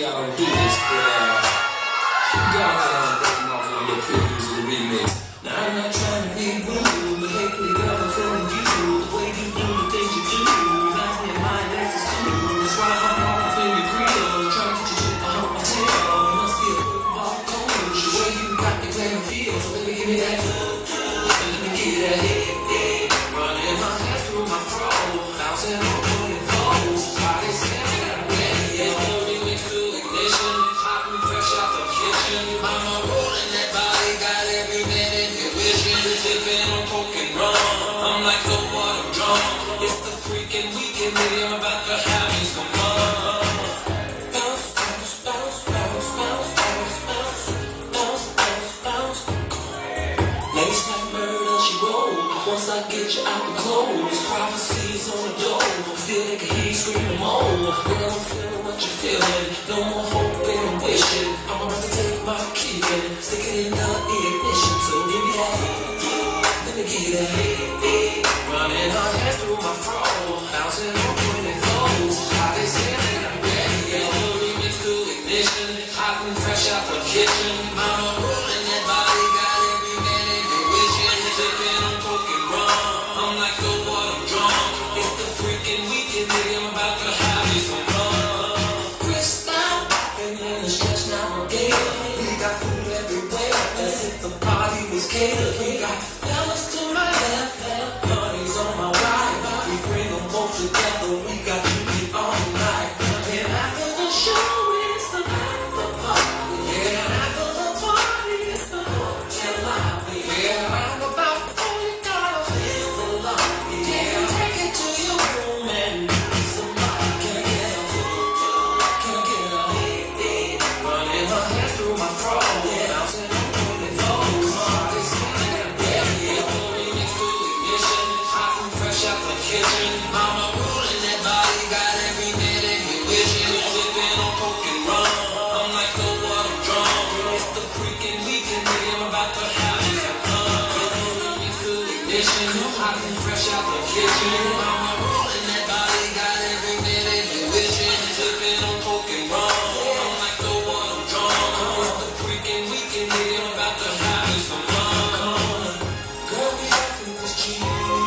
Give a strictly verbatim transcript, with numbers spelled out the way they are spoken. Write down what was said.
I don't do this, but uh, go ahead and break them off with a little previews of the remix. Now I'm not trying to be rude, but hey, pretty girl, I'm feeling you. The way you do the things you do reminds me of my ecstasy. That's why I'm all up in your grill, trying to get you to hump my tail. You must be a football coach, the way you got me playing the field. So baby, give me that good, good, and let me get that hit, hit. Running my hands through my fro, bouncing on twenty foes. Body standing, ready, yeah. Remix to ignition, hot and fresh out the kitchen. Mama rolling that body, got every man in your wishing. Sipping on coke and rum, I'm like the water drum. It's the freaking weekend, baby, I'm about to have me some fun. Bounce, bounce, bounce, bounce, bounce, bounce, bounce, bounce, bounce, bounce. Lace like murder, she roll. Once I get you out the clothes, prophecies on the door. Still they can hear you screaming more. Girl, I'm feeling what you're feeling. No more hoping and wishing. I'm about to take my key and stick it in the ignition. So give me that heat, let me get that heat, heat. Running our hands through my fro, bouncing on twenty foes. Body standing, I'm ready, yeah. Remix to ignition, hot and fresh out the kitchen. Mama rolling that body, got every man in your wishing. Sipping on coke and rum, I'm like the water drum. It's the freaking weekend, baby, I'm about to have me some fun. Crystal popping in the stretch navigator. We got food everywhere, as if the party was catered. We got fellas to my left, buddies on my right. We bring them both together, we got you beat all night. And after the show, it's the after party. Yeah, after the party, it's the hotel lobby. Yeah, I'm about forty dollars in the lobby. Yeah, take it to your room and meet somebody. Can I get a hoot? Can I get a hit, hit? Running my hands through my fro, bouncing on twenty foes. Body standing, yeah, yeah. Remix to ignition, hot and fresh out the kitchen. Mama rolling that body, got every man in your wishing. Sipping on coke and rum, I'm like the water drum. It's the freaking weekend, baby, I'm about to have me some fun. Remix to ignition, hot and fresh out the kitchen. Mama rolling that body, got every man in your wishing. Sipping on coke and rum, I'm like the water drum. It's the freaking weekend, baby, I'm about to have me some fun. Girl, we have to this cheese.